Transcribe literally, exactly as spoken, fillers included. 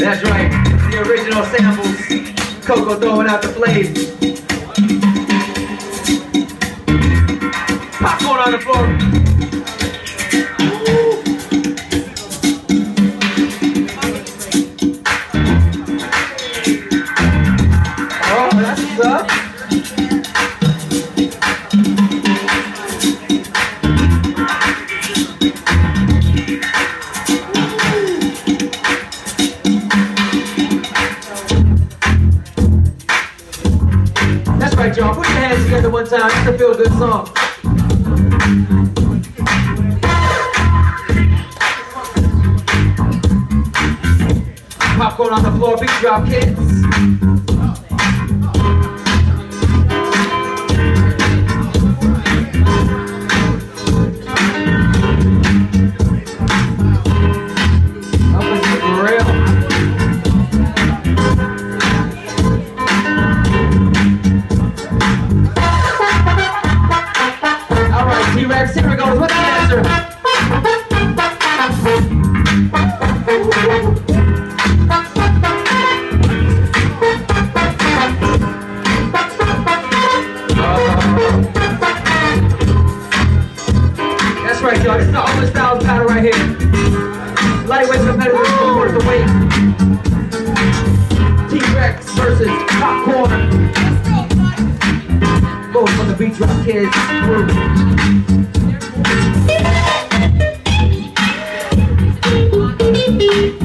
That's right, the original samples. Coco throwing out the flames. Popcorn on the floor. Oh, that's what's up. That's right, y'all. Put your hands together one time. It's a feel-good song. Popcorn on the floor, beat drop kids. Up with the grill. All right, T-Rex, here we go. What's the answer? That's right, y'all. This is the Owen Styles battle right here. Lightweight competitors go worth the weight. T-Rex versus Popcorn. Both from the Beat Drop Kids group.